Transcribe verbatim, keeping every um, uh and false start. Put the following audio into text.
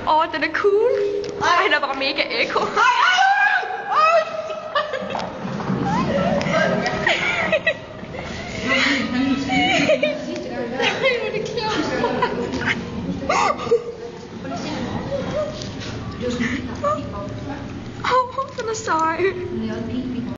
Åh, oh, den er cool. Ej, den er bare mega eko. Ej, ej, ej, Åh, den er sej.